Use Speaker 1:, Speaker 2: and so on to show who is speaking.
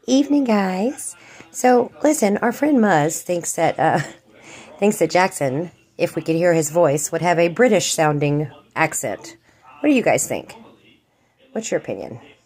Speaker 1: Evening, guys. So, listen, our friend Muzz thinks that Jaxson, if we could hear his voice, would have a British-sounding accent. What do you guys think? What's your opinion?